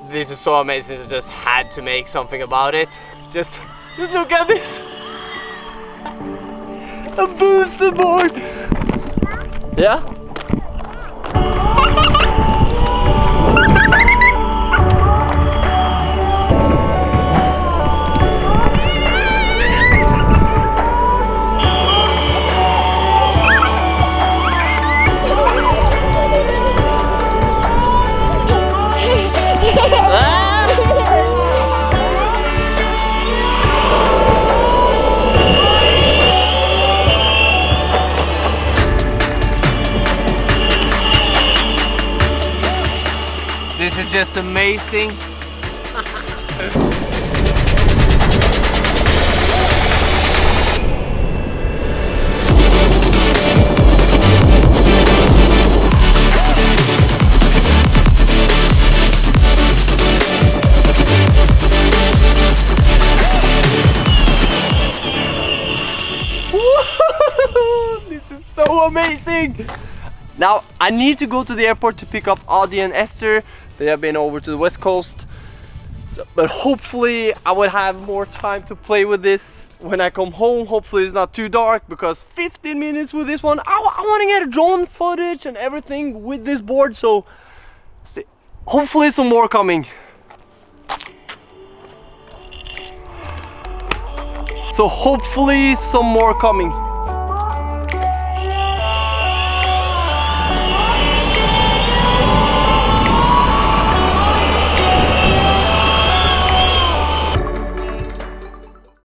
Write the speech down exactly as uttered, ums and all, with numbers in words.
this is so amazing. I just had to make something about it. Just, just look at this. A booster board. Yeah? This is just amazing. This is so amazing. Now I need to go to the airport to pick up Audie and Esther. They have been over to the west coast, so, but hopefully I will have more time to play with this when I come home. Hopefully it's not too dark, because fifteen minutes with this one, I, I want to get a drone footage and everything with this board. So hopefully some more coming. So hopefully some more coming.